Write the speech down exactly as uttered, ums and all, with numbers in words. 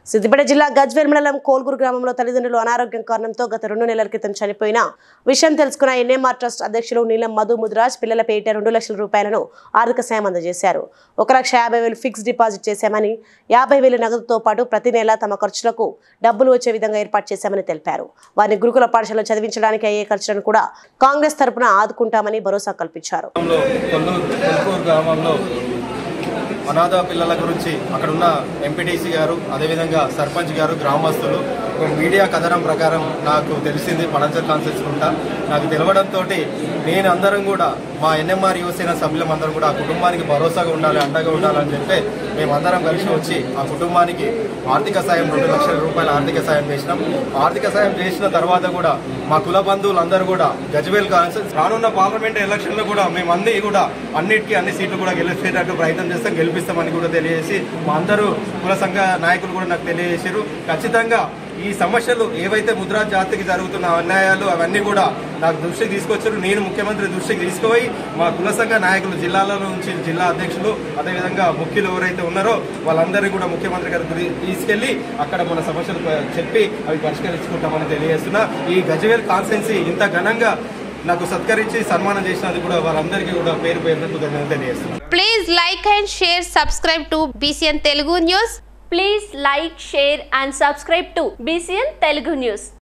సిద్దిపేట జిల్లా గజ్వేల్ మండలం కోల్గూరు గ్రామంలో తల్లిదండ్రులు అనారోగ్యం కారణంతో గత రెండు నెలల క్రితం చనిపోయిన విషయం తెలుసుకున్న ఎన్ఎంఆర్ ట్రస్ట్ అధ్యక్షులు నీలం మధు ముదిరాజ్ పిల్లల పేట రెండు లక్షల రూపాయలను ఆర్థిక సాయం అందజేశారు. ఒక లక్ష యాభై వేలు ఫిక్స్ డిపాజిట్ చేశామని, యాభై వేలు నగదుతో పాటు ప్రతి నెల తమ ఖర్చులకు డబ్బులు వచ్చే విధంగా ఏర్పాటు చేశామని తెలిపారు. వారిని గురుకుల పాఠశాలలో చదివించడానికి అయ్యే ఖర్చులను కూడా కాంగ్రెస్ తరపున ఆదుకుంటామని భరోసా కల్పించారు. అనాథ పిల్లల గురించి అక్కడున్న ఎంపీటీసీ గారు, అదేవిధంగా సర్పంచ్ గారు, గ్రామస్తులు ఒక మీడియా కథనం ప్రకారం నాకు తెలిసింది. పడంచర్ కాన్సెన్స్ ఉంటా నాకు తెలవడంతో నేను అందరం కూడా మా ఎన్ఎంఆర్ యువసేన సభ్యులందరం కూడా ఆ కుటుంబానికి భరోసాగా ఉండాలి, అండగా ఉండాలని చెప్పి మేమందరం కలిసి వచ్చి ఆ కుటుంబానికి ఆర్థిక సాయం రెండు లక్షల రూపాయల ఆర్థిక సాయం చేసినాం. ఆర్థిక సాయం చేసిన తర్వాత కూడా మా కుల బంధువులందరూ కూడా గజ్వేల్ కాన్సెన్స్ రానున్న పార్లమెంట్ ఎలక్షన్లో కూడా మేము అన్ని కూడా అన్నిటికీ అన్ని సీట్లు కూడా గెలిచేటట్టు ప్రయత్నం చేస్తాం, గెలిపిస్తామని కూడా తెలియజేసి మా అందరూ కుల సంఘ నాయకులు కూడా నాకు తెలియజేశారు. ఖచ్చితంగా ఈ సమస్యలు ఏవైతే ముద్రా జాతికి జరుగుతున్న అన్యాయాలు అవన్నీ కూడా నాకు దృష్టికి తీసుకొచ్చారు. నేను ముఖ్యమంత్రి దృష్టికి తీసుకుపోయి మా కుల సంఘ నాయకులు జిల్లాల నుంచి జిల్లా అధ్యక్షులు అదేవిధంగా ముఖ్యులు ఎవరైతే ఉన్నారో వాళ్ళందరినీ కూడా ముఖ్యమంత్రి గారికి తీసుకెళ్లి అక్కడ మన సమస్యలు చెప్పి అవి పరిష్కరించుకుంటామని తెలియజేస్తున్నా. ఈ గజ్వేల్ కాన్స్టిట్యుయెన్సీ ఇంత ఘనంగా నాకు సత్కరించి సన్మానం చేసినందుకు కూడా వాళ్ళందరికీ కూడా పేరు పేరు తెలియజేస్తున్నారు. Please like and share, subscribe to BCN Telugu news. Please like, share and subscribe to B C N Telugu News.